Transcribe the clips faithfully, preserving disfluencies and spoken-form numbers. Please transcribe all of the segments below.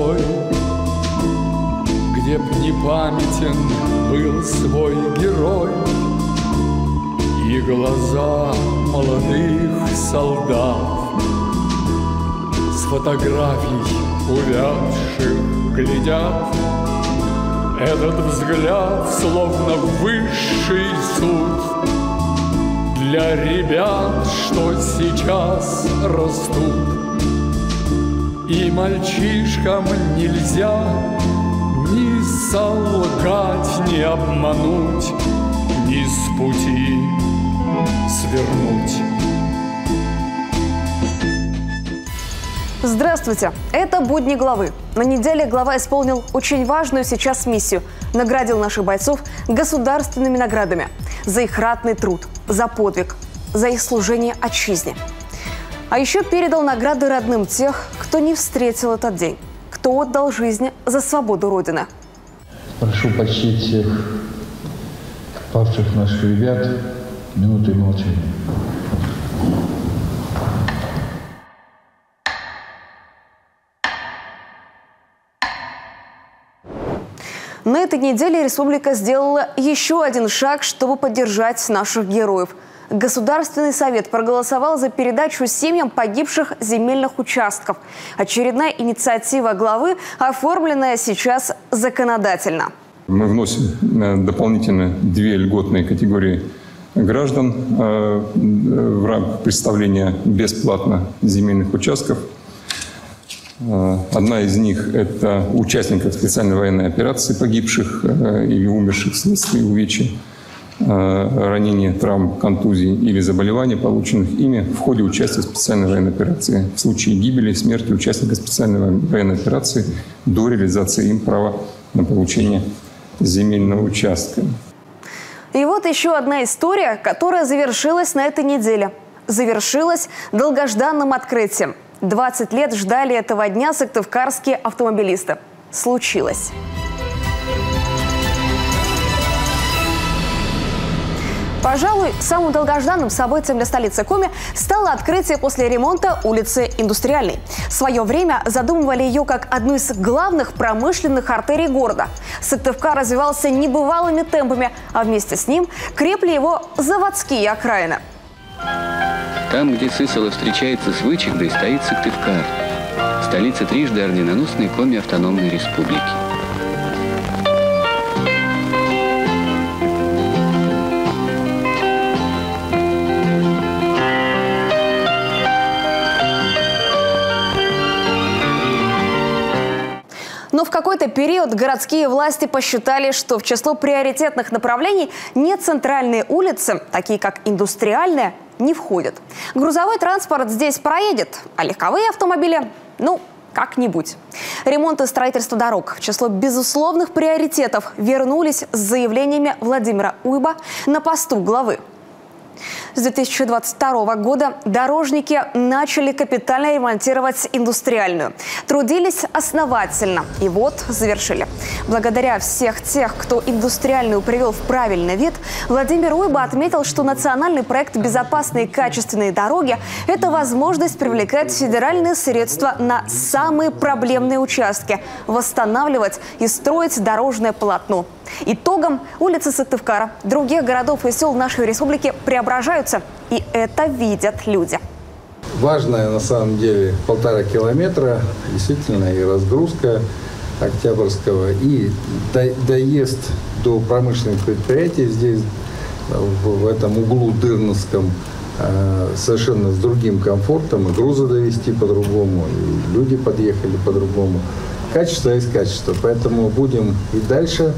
пустой, где б не памятен был свой герой, и глаза молодых солдат с фотографий увядших глядят. Этот взгляд словно высший суд для ребят, что сейчас растут. И мальчишкам нельзя ни солгать, ни обмануть, ни с пути свернуть. Здравствуйте! Это «Будни главы». На неделе глава исполнил очень важную сейчас миссию. Наградил наших бойцов государственными наградами за их ратный труд, за подвиг, за их служение отчизне. А еще передал награды родным тех, кто не встретил этот день, кто отдал жизнь за свободу Родины. Прошу почтить всех павших наших ребят минутой молчания. На этой неделе республика сделала еще один шаг, чтобы поддержать наших героев. Государственный совет проголосовал за передачу семьям погибших земельных участков. Очередная инициатива главы, оформленная сейчас законодательно. Мы вносим дополнительно две льготные категории граждан в рамках представления бесплатно земельных участков. Одна из них – это участников специальной военной операции, погибших или умерших вследствие увечья, ранения, травм, контузий или заболеваний, полученных ими в ходе участия в специальной военной операции. В случае гибели, смерти участника специальной военной операции до реализации им права на получение земельного участка. И вот еще одна история, которая завершилась на этой неделе. Завершилась долгожданным открытием. двадцать лет ждали этого дня сыктывкарские автомобилисты. Случилось. Пожалуй, самым долгожданным событием для столицы Коми стало открытие после ремонта улицы Индустриальной. В свое время задумывали ее как одну из главных промышленных артерий города. Сыктывкар развивался небывалыми темпами, а вместе с ним крепли его заводские окраины. Там, где Сысола встречается с Вычегдой, стоит Сыктывкар, столица трижды орденоносной Коми автономной республики. Но в какой-то период городские власти посчитали, что в число приоритетных направлений не центральные улицы, такие как Индустриальная, не входят. Грузовой транспорт здесь проедет, а легковые автомобили, ну, как-нибудь. Ремонт и строительство дорог в число безусловных приоритетов вернулись с заявлениями Владимира Уйба на посту главы. С две тысячи двадцать второго года дорожники начали капитально ремонтировать Индустриальную. Трудились основательно. И вот завершили. Благодаря всех тех, кто Индустриальную привел в правильный вид, Владимир Уйба отметил, что национальный проект «Безопасные и качественные дороги» – это возможность привлекать федеральные средства на самые проблемные участки, восстанавливать и строить дорожное полотно. Итогом улицы Сыктывкара, других городов и сел нашей республики преображаются. И это видят люди. Важная на самом деле полтора километра, действительно и разгрузка Октябрьского, и доезд до промышленных предприятий здесь, в этом углу Дырновском, совершенно с другим комфортом, и грузы довести по-другому, и люди подъехали по-другому. Качество есть качество, поэтому будем и дальше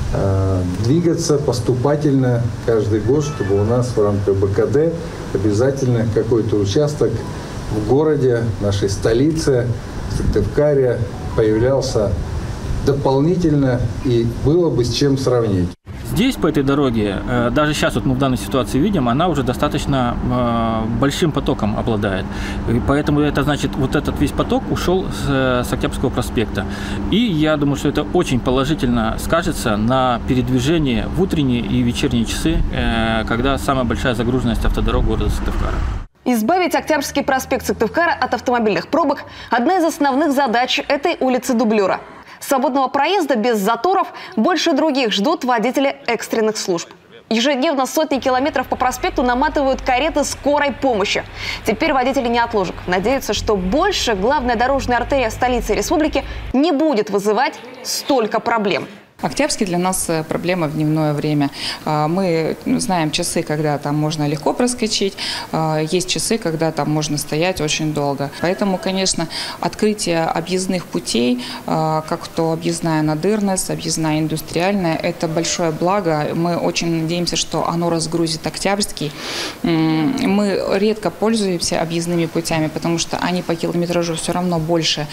двигаться поступательно каждый год, чтобы у нас в рамках бэ ка дэ обязательно какой-то участок в городе, нашей столице, в Сыктывкаре появлялся дополнительно, и было бы с чем сравнить. Здесь, по этой дороге, даже сейчас вот мы в данной ситуации видим, она уже достаточно большим потоком обладает. И поэтому это значит, вот этот весь поток ушел с, с Октябрьского проспекта. И я думаю, что это очень положительно скажется на передвижении в утренние и вечерние часы, когда самая большая загруженность автодорог города Сыктывкара. Избавить Октябрьский проспект Сыктывкара от автомобильных пробок – одна из основных задач этой улицы-дублера. Свободного проезда без заторов больше других ждут водители экстренных служб. Ежедневно сотни километров по проспекту наматывают кареты скорой помощи. Теперь водители неотложек надеются, что больше главная дорожная артерия столицы республики не будет вызывать столько проблем. Октябрьский для нас проблема в дневное время. Мы знаем часы, когда там можно легко проскочить, есть часы, когда там можно стоять очень долго. Поэтому, конечно, открытие объездных путей, как то объездная Надырность, объездная Индустриальная, это большое благо. Мы очень надеемся, что оно разгрузит Октябрьский. Мы редко пользуемся объездными путями, потому что они по километражу все равно больше,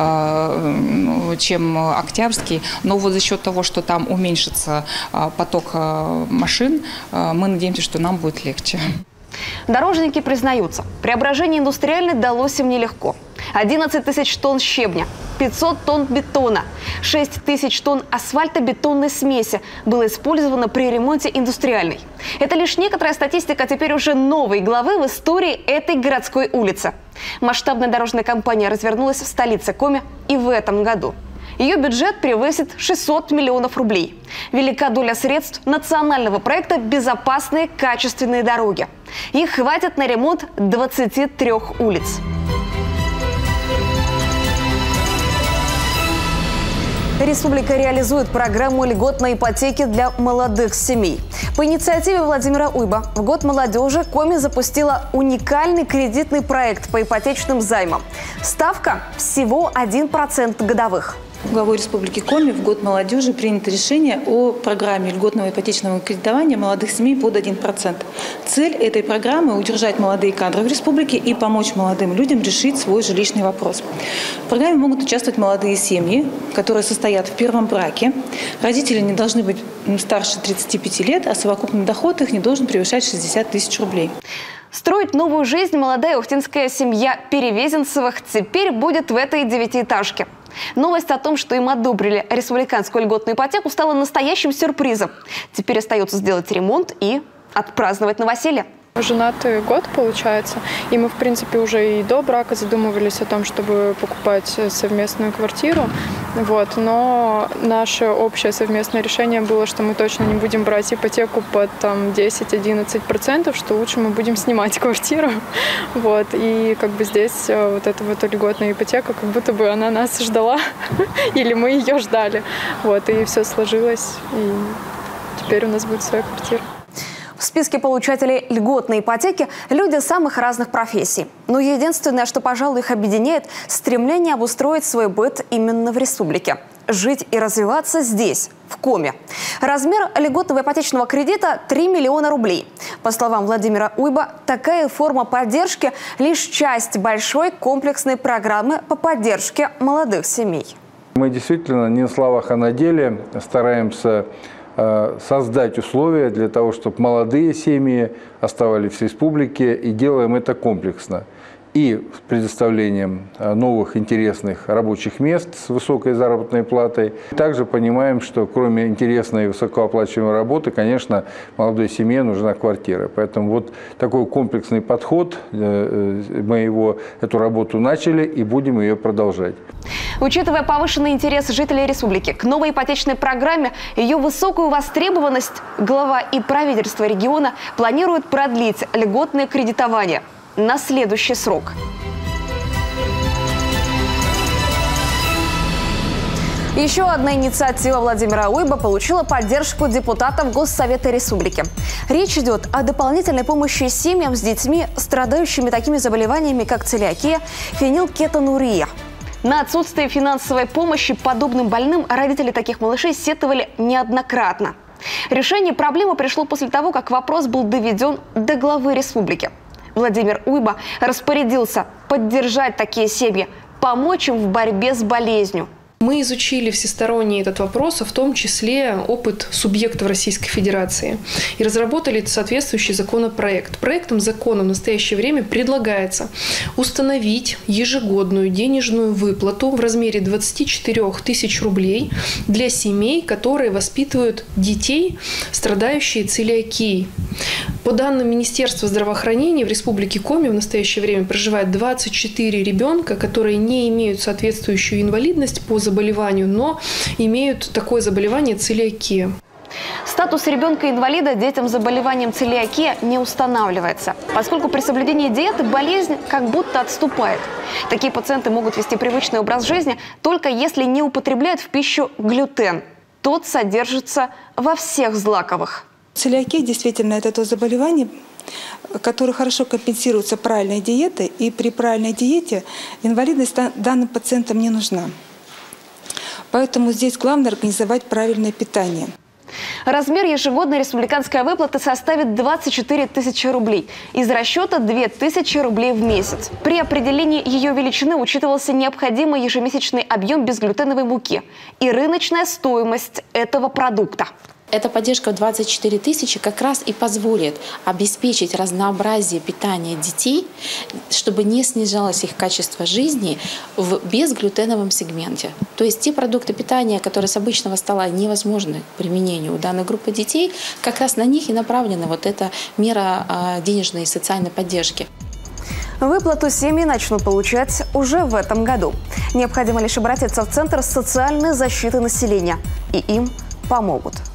чем Октябрьский. Но вот за счет того, что там уменьшится поток машин, мы надеемся, что нам будет легче. Дорожники признаются, преображение Индустриальной далось им нелегко. одиннадцать тысяч тонн щебня, пятьсот тонн бетона, шесть тысяч тонн асфальтобетонной смеси было использовано при ремонте Индустриальной. Это лишь некоторая статистика теперь уже новой главы в истории этой городской улицы. Масштабная дорожная кампания развернулась в столице Коми и в этом году. Ее бюджет превысит шестьсот миллионов рублей. Велика доля средств национального проекта «Безопасные качественные дороги». Их хватит на ремонт двадцати трёх улиц. Республика реализует программу льготной ипотеки для молодых семей. По инициативе Владимира Уйба в Год молодежи Коми запустила уникальный кредитный проект по ипотечным займам. Ставка всего один процент годовых. Главой Республики Коми в Год молодежи принято решение о программе льготного ипотечного кредитования молодых семей под один процент. Цель этой программы – удержать молодые кадры в республике и помочь молодым людям решить свой жилищный вопрос. В программе могут участвовать молодые семьи, которые состоят в первом браке. Родители не должны быть старше тридцати пяти лет, а совокупный доход их не должен превышать шестьдесят тысяч рублей. Строить новую жизнь молодая ухтинская семья Перевезенцевых теперь будет в этой девятиэтажке. Новость о том, что им одобрили республиканскую льготную ипотеку, стала настоящим сюрпризом. Теперь остается сделать ремонт и отпраздновать новоселье. Женатый год, получается, и мы, в принципе, уже и до брака задумывались о том, чтобы покупать совместную квартиру. Вот. Но наше общее совместное решение было, что мы точно не будем брать ипотеку под десять-одиннадцать процентов, что лучше мы будем снимать квартиру. Вот. И как бы здесь вот эта вот льготная ипотека, как будто бы она нас ждала, или мы ее ждали. Вот. И все сложилось, и теперь у нас будет своя квартира. В списке получателей льготной ипотеки люди самых разных профессий. Но единственное, что, пожалуй, их объединяет – стремление обустроить свой быт именно в республике. Жить и развиваться здесь, в Коми. Размер льготного ипотечного кредита – три миллиона рублей. По словам Владимира Уйба, такая форма поддержки – лишь часть большой комплексной программы по поддержке молодых семей. Мы действительно не на словах, а на деле стараемся создать условия для того, чтобы молодые семьи оставались в республике, и делаем это комплексно. И с предоставлением новых интересных рабочих мест с высокой заработной платой. Также понимаем, что кроме интересной и высокооплачиваемой работы, конечно, молодой семье нужна квартира. Поэтому вот такой комплексный подход, мы его, эту работу начали и будем ее продолжать. Учитывая повышенный интерес жителей республики к новой ипотечной программе, ее высокую востребованность, глава и правительство региона планируют продлить льготное кредитование на следующий срок. Еще одна инициатива Владимира Уйба получила поддержку депутатов Госсовета Республики. Речь идет о дополнительной помощи семьям с детьми, страдающими такими заболеваниями, как целиакия, фенилкетонурия. На отсутствие финансовой помощи подобным больным родители таких малышей сетовали неоднократно. Решение проблемы пришло после того, как вопрос был доведен до главы республики. Владимир Уйба распорядился поддержать такие семьи, помочь им в борьбе с болезнью. Мы изучили всесторонне этот вопрос, а в том числе опыт субъектов Российской Федерации, и разработали соответствующий законопроект. Проектом закона в настоящее время предлагается установить ежегодную денежную выплату в размере двадцати четырёх тысяч рублей для семей, которые воспитывают детей, страдающие целиакией. По данным Министерства здравоохранения, в Республике Коми в настоящее время проживает двадцать четыре ребенка, которые не имеют соответствующую инвалидность по заболеванию, но имеют такое заболевание целиакия. Статус ребенка-инвалида детям с заболеванием целиакия не устанавливается, поскольку при соблюдении диеты болезнь как будто отступает. Такие пациенты могут вести привычный образ жизни только если не употребляют в пищу глютен. Тот содержится во всех злаковых. Целиакия действительно это то заболевание, которое хорошо компенсируется правильной диетой, и при правильной диете инвалидность данным пациентам не нужна. Поэтому здесь главное организовать правильное питание. Размер ежегодной республиканской выплаты составит двадцать четыре тысячи рублей. Из расчета две тысячи рублей в месяц. При определении ее величины учитывался необходимый ежемесячный объем безглютеновой муки и рыночная стоимость этого продукта. Эта поддержка в двадцать четыре тысячи как раз и позволит обеспечить разнообразие питания детей, чтобы не снижалось их качество жизни в безглютеновом сегменте. То есть те продукты питания, которые с обычного стола невозможны к применению у данной группы детей, как раз на них и направлена вот эта мера денежной и социальной поддержки. Выплату семьи начнут получать уже в этом году. Необходимо лишь обратиться в Центр социальной защиты населения, и им помогут.